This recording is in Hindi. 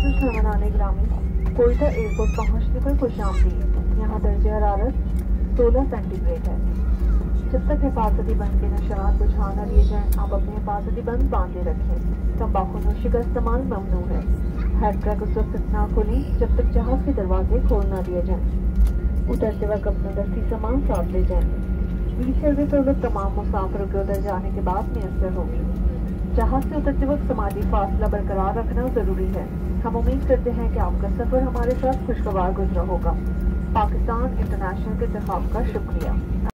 कृष्ण मनाने ग्रामीण कोयटा एयरपोर्ट पहुंचने पर खुशामदीद। यहाँ दर्जे हरारत 16 सेंटीग्रेड है। जब तक हिफाजती बंद के निशानात बुझा न लिए जाएं, आप अपने हिफाजती बंद बांधे रखें। तंबाकू नोशी का इस्तेमाल ममनू है। हैंड ब्रेक उस वक्त तक ना खोलें जब तक जहाज के दरवाजे खोल ना दिए जाएं। उतरते वक्त अपना दस्ती सामान साथ ले जाएं। व्हीलचेयर में सहूलत तमाम मुसाफिरों के उतर जाने के बाद मुयसर होगी। जहाज से उतरते वक्त समाजी फासला बरकरार रखना जरूरी है। हम उम्मीद करते हैं कि आपका सफर हमारे साथ खुशगवार गुजरा होगा। पाकिस्तान इंटरनेशनल के इंतखाब का शुक्रिया।